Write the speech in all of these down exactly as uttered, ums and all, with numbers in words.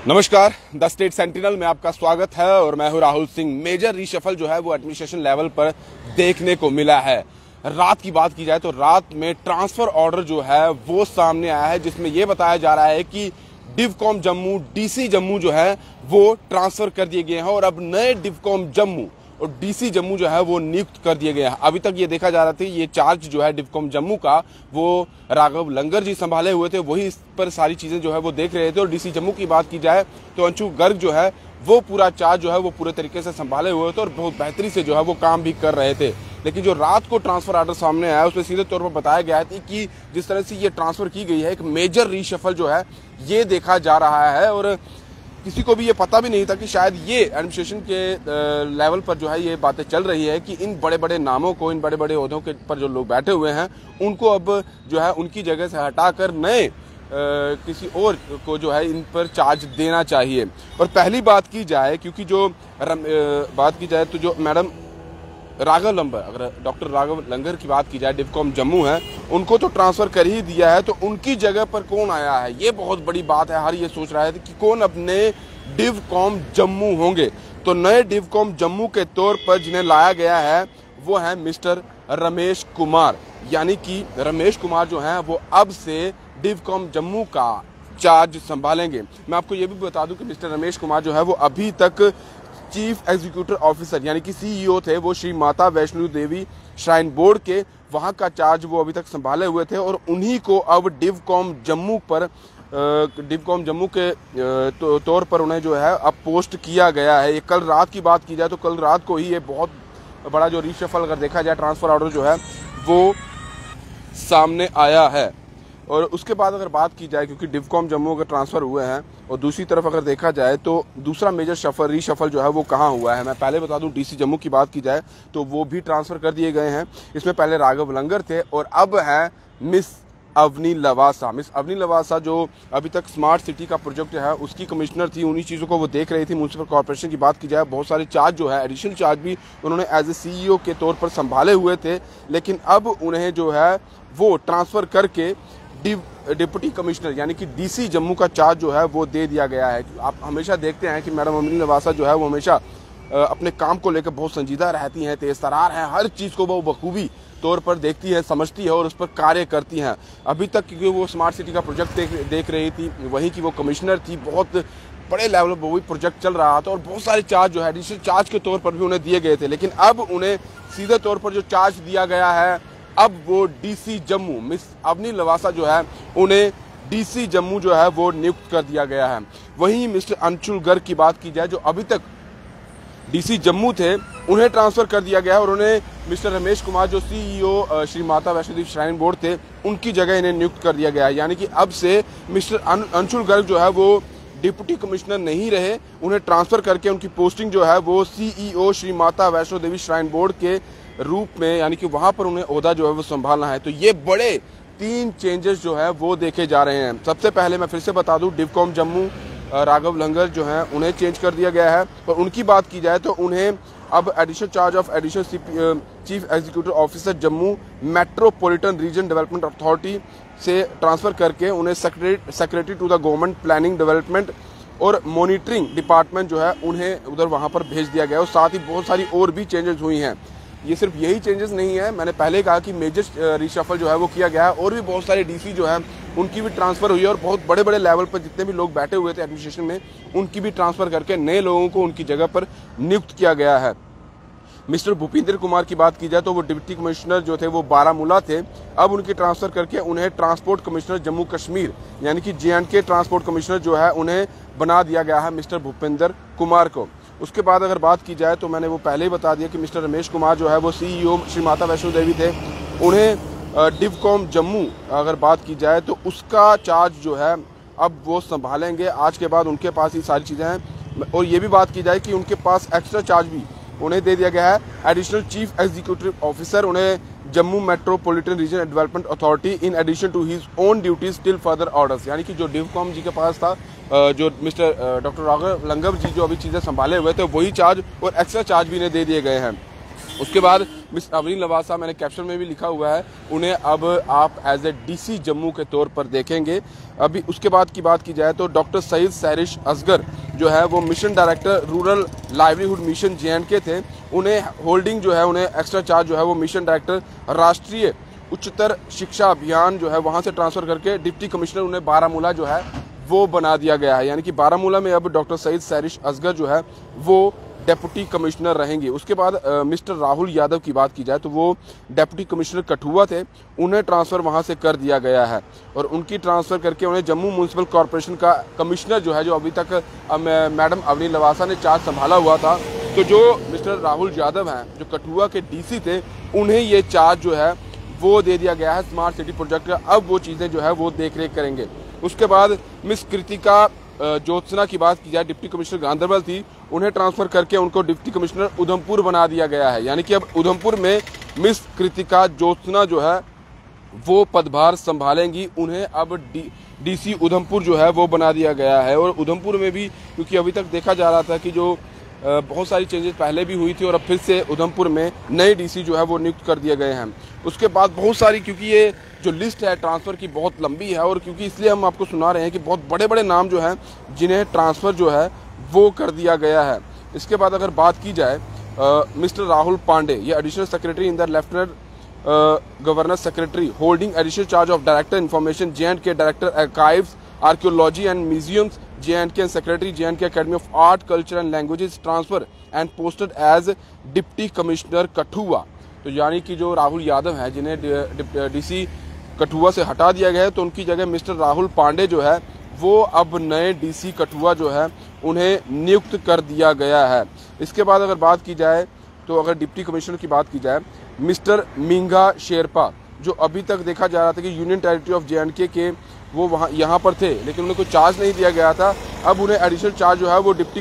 नमस्कार, the state sentinel में आपका स्वागत है और मैं हूं राहुल सिंह। मेजर रीशफल जो है वो एडमिनिस्ट्रेशन लेवल पर देखने को मिला है। रात की बात की जाए तो रात में ट्रांसफर ऑर्डर जो है वो सामने आया है, जिसमें ये बताया जा रहा है कि डिवकॉम जम्मू, डीसी जम्मू जो है वो ट्रांसफर कर दिए गए हैं और अब नए डिवकॉम जम्मू और डीसी जम्मू जो है वो नियुक्त कर दिए गए हैं। अभी तक ये देखा जा रहा था ये चार्ज जो है डिवकॉम जम्मू का वो राघव लंगर जी संभाले हुए थे, वही इस पर सारी चीजें जो है वो देख रहे थे। और डीसी जम्मू की बात की जाए तो अंशु गर्ग जो है वो पूरा चार्ज जो है वो पूरे तरीके से संभाले हुए थे और बहुत बेहतरी से जो है वो काम भी कर रहे थे। लेकिन जो रात को ट्रांसफर ऑर्डर सामने आया उसमें सीधे तौर पर बताया गया है कि जिस तरह से ये ट्रांसफर की गई है, एक मेजर रीशफल जो है ये देखा जा रहा है। और किसी को भी ये पता भी नहीं था कि शायद ये एडमिनिस्ट्रेशन के लेवल पर जो है ये बातें चल रही है कि इन बड़े बड़े नामों को, इन बड़े बड़े ओहदों के पर जो लोग बैठे हुए हैं उनको अब जो है उनकी जगह से हटाकर नए किसी और को जो है इन पर चार्ज देना चाहिए। और पहली बात की जाए, क्योंकि जो रम, बात की जाए तो जो मैडम राघव लंबर, अगर डॉक्टर राघव लंगर की बात की जाए, डिवकॉम जम्मू है, उनको तो ट्रांसफर कर ही दिया है, तो उनकी जगह पर कौन आया है ये बहुत बड़ी बात है। हर ये सोच रहा है कि कौन अपने डिवकॉम जम्मू होंगे। तो नए डिवकॉम जम्मू के तौर पर जिन्हें लाया गया है वो है मिस्टर रमेश कुमार, यानी कि रमेश कुमार जो है वो अब से डिवकॉम जम्मू का चार्ज संभालेंगे। मैं आपको ये भी बता दूं कि मिस्टर रमेश कुमार जो है वो अभी तक चीफ एग्जीक्यूटिव ऑफिसर यानी कि सीईओ थे, वो श्री माता वैष्णो देवी श्राइन बोर्ड के, वहां का चार्ज वो अभी तक संभाले हुए थे। और उन्हीं को अब डिवकॉम जम्मू पर डिवकॉम जम्मू के तौर पर उन्हें जो है अब पोस्ट किया गया है। ये कल रात की बात की जाए तो कल रात को ही ये बहुत बड़ा जो रीशफल अगर देखा जाए ट्रांसफर ऑर्डर जो है वो सामने आया है। और उसके बाद अगर बात की जाए, क्योंकि डिवकॉम जम्मू अगर ट्रांसफर हुए हैं और दूसरी तरफ अगर देखा जाए तो दूसरा मेजर शफल रीशफल जो है वो कहाँ हुआ है, मैं पहले बता दूं डीसी जम्मू की बात की जाए तो वो भी ट्रांसफर कर दिए गए हैं। इसमें पहले राघव लंगर थे और अब है मिस अवनी लवासा। मिस अवनी लवासा जो अभी तक स्मार्ट सिटी का प्रोजेक्ट है उसकी कमिश्नर थी, उन्हीं चीज़ों को वो देख रही थी। म्यूनसिपल कॉर्पोरेशन की बात की जाए, बहुत सारे चार्ज जो है एडिशनल चार्ज भी उन्होंने एज ए सीईओ के तौर पर संभाले हुए थे, लेकिन अब उन्हें जो है वो ट्रांसफर करके डिव डिप्टी कमिश्नर यानी कि डीसी जम्मू का चार्ज जो है वो दे दिया गया है। आप हमेशा देखते हैं कि मैडम अवनी लवासा जो है वो हमेशा अपने काम को लेकर बहुत संजीदा रहती हैं, तेज तरार हैं, हर चीज़ को वो बखूबी तौर पर देखती है, समझती है और उस पर कार्य करती हैं। अभी तक क्योंकि वो स्मार्ट सिटी का प्रोजेक्ट देख, देख रही थी, वहीं की वो कमिश्नर थी, बहुत बड़े लेवल पर वही प्रोजेक्ट चल रहा था और बहुत सारे चार्ज जो है एडिशनल चार्ज के तौर पर भी उन्हें दिए गए थे। लेकिन अब उन्हें सीधे तौर पर जो चार्ज दिया गया है, अब वो डीसी जम्मू मिस अवनी लवासा जो है उन्हें डीसी जम्मू जो है वो नियुक्त कर दिया गया है। वहीं मिस्टर अंशुल गर्ग की बात की जाए जो अभी तक डीसी जम्मू थे, उन्हें ट्रांसफर कर दिया गया है और उन्हें मिस्टर रमेश कुमार जो CEO Shri Mata Vaishno Devi shrine board थे उनकी जगह इन्हें नियुक्त कर दिया गया है। यानी कि अब से मिस्टर अंशुल गर्ग जो है वो डिप्टी कमिश्नर नहीं रहे, उन्हें ट्रांसफर करके उनकी पोस्टिंग जो है वो CEO Shri Mata Vaishno Devi shrine board के रूप में, यानी कि वहां पर उन्हें ओहदा जो है वो संभालना है। तो ये बड़े तीन चेंजेस जो है वो देखे जा रहे हैं। सबसे पहले मैं फिर से बता दूं, डिवकॉम जम्मू राघव लंगर जो हैं उन्हें चेंज कर दिया गया है और उनकी बात की जाए तो उन्हें अब additional charge of additional chief executive officer Jammu metropolitan region development authority से ट्रांसफर करके उन्हें secretary to the government planning development और मॉनिटरिंग डिपार्टमेंट जो है उन्हें उधर वहां पर भेज दिया गया। और साथ ही बहुत सारी और भी चेंजेस हुई हैं। ये सिर्फ यही चेंजेस नहीं है, मैंने पहले कहा कि मेजर रीशफल जो है वो किया गया है और भी बहुत सारे डीसी जो है उनकी भी ट्रांसफर हुई है और बहुत बड़े बड़े लेवल पर जितने भी लोग बैठे हुए थे एडमिनिस्ट्रेशन में उनकी भी ट्रांसफर करके नए लोगों को उनकी जगह पर नियुक्त किया गया है। मिस्टर भूपिंदर कुमार की बात की जाए तो वो डिप्टी कमिश्नर जो थे वो बारामूला थे, अब उनकी ट्रांसफर करके उन्हें ट्रांसपोर्ट कमिश्नर जम्मू कश्मीर यानी कि J and K transport commissioner जो है उन्हें बना दिया गया है मिस्टर भूपिंदर कुमार को। उसके बाद अगर बात की जाए तो मैंने वो पहले ही बता दिया कि मिस्टर रमेश कुमार जो है वो सीईओ श्री माता वैष्णो देवी थे, उन्हें डिवकॉम जम्मू अगर बात की जाए तो उसका चार्ज जो है अब वो संभालेंगे। आज के बाद उनके पास ही सारी चीज़ें हैं। और ये भी बात की जाए कि उनके पास एक्स्ट्रा चार्ज भी उन्हें दे दिया गया है, एडिशनल चीफ एग्जीक्यूटिव ऑफिसर उन्हें Jammu metropolitan region development authority in addition to his own duties till further orders. यानी कि जो डिवकॉम जी के पास था, जो मिस्टर डॉक्टर राघव लंगर जी जो अभी चीज़ें संभाले हुए थे, वही चार्ज और एक्स्ट्रा चार्ज भी इन्हें दे दिए गए हैं। उसके बाद मिस अवनी लवासा, मैंने कैप्शन में भी लिखा हुआ है, उन्हें अब आप एज ए डीसी जम्मू के तौर पर देखेंगे। अभी उसके बाद की बात की जाए तो डॉक्टर सईद सहरिश असगर जो है वो mission director rural livelihood mission J and K थे, उन्हें होल्डिंग जो है, उन्हें एक्स्ट्रा चार्ज जो है वो मिशन डायरेक्टर राष्ट्रीय उच्चतर शिक्षा अभियान जो है वहाँ से ट्रांसफर करके डिप्टी कमिश्नर उन्हें बारामूला जो है वो बना दिया गया है। यानी कि बारामूला में अब डॉक्टर सईद सहरिश असगर जो है वो डेप्यूटी कमिश्नर रहेंगे। उसके बाद आ, मिस्टर राहुल यादव की बात की जाए तो वो डेप्यूटी कमिश्नर कठुआ थे, उन्हें ट्रांसफ़र वहां से कर दिया गया है और उनकी ट्रांसफ़र करके उन्हें जम्मू म्यूनसिपल कॉरपोरेशन का कमिश्नर जो है, जो अभी तक मैडम अवनी लवासा ने चार्ज संभाला हुआ था, तो जो मिस्टर राहुल यादव हैं जो कठुआ के डीसी थे, उन्हें ये चार्ज जो है वो दे दिया गया है स्मार्ट सिटी प्रोजेक्ट का। अब वो चीज़ें जो है वो देख रेख करेंगे। उसके बाद मिस कृतिका ज्योत्सना की बात की जाए, डिप्टी कमिश्नर गांधरबल थी, उन्हें ट्रांसफर करके उनको डिप्टी कमिश्नर उधमपुर बना दिया गया है। यानी कि अब उधमपुर में मिस कृतिका ज्योत्सना जो है वो पदभार संभालेंगी, उन्हें अब डी डीसी उधमपुर जो है वो बना दिया गया है। और उधमपुर में भी, क्योंकि अभी तक देखा जा रहा था कि जो बहुत सारी चेंजेस पहले भी हुई थी और अब फिर से उधमपुर में नए डीसी जो है वो नियुक्त कर दिए गए हैं। उसके बाद बहुत सारी, क्योंकि ये जो लिस्ट है ट्रांसफ़र की बहुत लंबी है और क्योंकि इसलिए हम आपको सुना रहे हैं कि बहुत बड़े बड़े नाम जो हैं जिन्हें ट्रांसफ़र जो है वो कर दिया गया है। इसके बाद अगर बात की जाए मिस्टर राहुल पांडे, ये additional secretary in the lieutenant governor secretary holding additional charge of director information J and K, director archives archaeology and museums J and K and secretary J and K academy of art culture and languages transfer and posted as deputy commissioner Kathua. तो यानी कि जो राहुल यादव हैं जिन्हें DC Kathua से हटा दिया गया है, तो उनकी जगह मिस्टर राहुल पांडे जो है वो अब नए डीसी कठुआ जो है उन्हें नियुक्त कर दिया गया है। इसके बाद अगर बात की जाए तो अगर डिप्टी कमिश्नर की बात की जाए, मिस्टर मींगा शेरपा, जो अभी तक देखा जा रहा था कि union territory of J and K के वो वहाँ यहाँ पर थे लेकिन उन्हें कोई चार्ज नहीं दिया गया था, अब उन्हें एडिशनल चार्ज जो है वो डिप्टी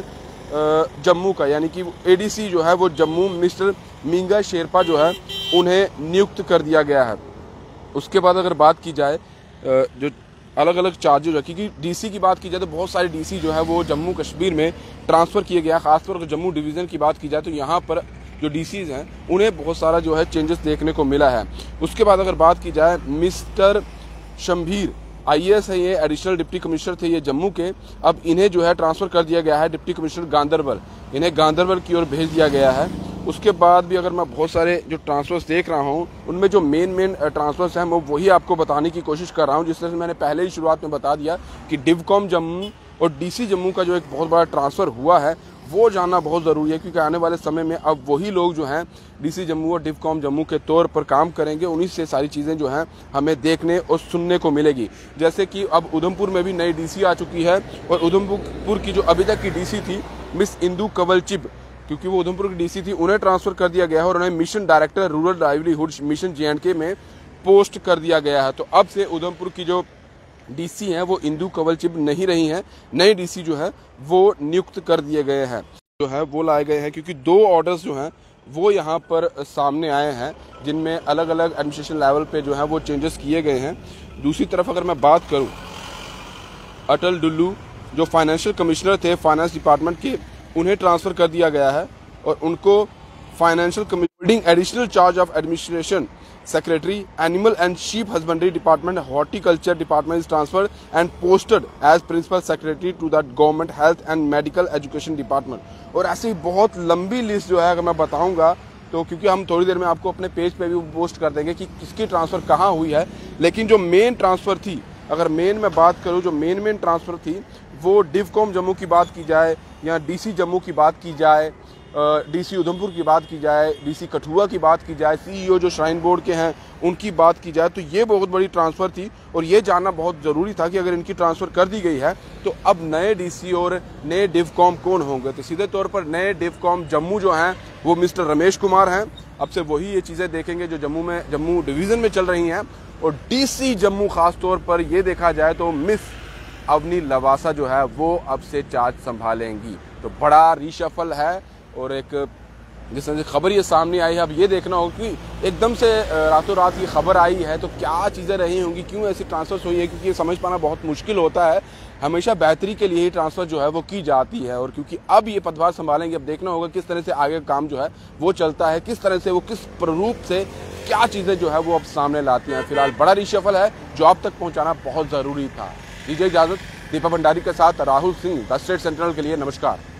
कमिश्नर जम्मू का, यानी कि एडीसी जो है वो जम्मू मिस्टर मींगा शेरपा जो है उन्हें नियुक्त कर दिया गया है। उसके बाद अगर बात की जाए जो अलग अलग चार्जेज है, क्योंकि डीसी की बात की जाए तो बहुत सारे डीसी जो है वो जम्मू कश्मीर में ट्रांसफ़र किए गए हैं। खासतौर पर जम्मू डिवीज़न की बात की जाए तो यहाँ पर जो डीसीज हैं उन्हें बहुत सारा जो है चेंजेस देखने को मिला है। उसके बाद अगर बात की जाए मिस्टर शमभीर आईएएस है, ये एडिशनल डिप्टी कमिश्नर थे ये जम्मू के, अब इन्हें जो है ट्रांसफ़र कर दिया गया है डिप्टी कमिश्नर गांधरबल, इन्हें गांधरबल की ओर भेज दिया गया है। उसके बाद भी अगर मैं बहुत सारे जो ट्रांसफर्स देख रहा हूं उनमें जो मेन मेन ट्रांसफर्स हैं मैं वही आपको बताने की कोशिश कर रहा हूं, जिस तरह से मैंने पहले ही शुरुआत में बता दिया कि डिवकॉम जम्मू और डीसी जम्मू का जो एक बहुत बड़ा ट्रांसफ़र हुआ है वो जानना बहुत ज़रूरी है, क्योंकि आने वाले समय में अब वही लोग जो हैं डीसी जम्मू और डिवकॉम जम्मू के तौर पर काम करेंगे, उन्हीं से सारी चीज़ें जो हैं हमें देखने और सुनने को मिलेगी। जैसे कि अब उधमपुर में भी नई डीसी आ चुकी है और उधमपुर की जो अभी तक की डीसी थी मिस इंदू कंवल चिब, क्योंकि वो उधमपुर की डीसी थी, उन्हें ट्रांसफ़र कर दिया गया है और उन्हें mission director rural livelihood mission J and K में पोस्ट कर दिया गया है। तो अब से उधमपुर की जो डीसी हैं वो इंदू कंवल चिब नहीं रही हैं, नए डीसी जो है वो नियुक्त कर दिए गए हैं, जो है वो लाए गए हैं, क्योंकि दो ऑर्डर्स जो हैं वो यहाँ पर सामने आए हैं जिनमें अलग अलग एडमिनिस्ट्रेशन लेवल पे जो है वो चेंजेस किए गए हैं। दूसरी तरफ अगर मैं बात करूँ, अटल डुल्लू जो फाइनेंशियल कमिश्नर थे फाइनेंस डिपार्टमेंट के, उन्हें ट्रांसफ़र कर दिया गया है और उनको financial commissioning additional charge of administration secretary animal and sheep husbandry department horticulture department is transferred and posted as principal secretary to the government health and medical education department. और ऐसी बहुत लंबी लिस्ट जो है अगर मैं बताऊंगा तो, क्योंकि हम थोड़ी देर में आपको अपने पेज पे भी पोस्ट कर देंगे कि किसकी ट्रांसफ़र कहाँ हुई है, लेकिन जो मेन ट्रांसफ़र थी, अगर मेन में बात करूँ, जो मेन मेन ट्रांसफ़र थी वो डिवकॉम जम्मू की बात की जाए या डीसी जम्मू की बात की जाए, डीसी उधमपुर की बात की जाए, डीसी कठुआ की बात की जाए, सीईओ जो श्राइन बोर्ड के हैं उनकी बात की जाए, तो ये बहुत बड़ी ट्रांसफ़र थी और ये जानना बहुत ज़रूरी था कि अगर इनकी ट्रांसफ़र कर दी गई है तो अब नए डीसी और नए डिवकॉम कौन होंगे। तो सीधे तौर पर नए डिवकॉम जम्मू जो हैं वो मिस्टर रमेश कुमार हैं। अब से वही ये चीज़ें देखेंगे जो जम्मू में जम्मू डिवीज़न में चल रही हैं। और डीसी जम्मू खास तौर पर ये देखा जाए तो मिस अवनी लवासा जो है वो अब से चार्ज संभालेंगी। तो बड़ा रीशफल है और एक जिस तरह से खबर ये सामने आई है, अब ये देखना होगा कि एकदम से रातों रात ये खबर आई है तो क्या चीज़ें रही होंगी, क्यों ऐसी ट्रांसफर्स हुई है, क्योंकि ये समझ पाना बहुत मुश्किल होता है हमेशा बेहतरी के लिए ही ट्रांसफर जो है वो की जाती है। और क्योंकि अब ये पदभार संभालेंगे, अब देखना होगा किस तरह से आगे काम जो है वो चलता है, किस तरह से वो किस रूप से क्या चीजें जो है वो अब सामने लाती हैं। फिलहाल बड़ा रिशफल है जो आप तक पहुंचाना बहुत जरूरी था। दीजिए इजाजत, दीपक भंडारी के साथ Rahul Singh the state central के लिए, नमस्कार।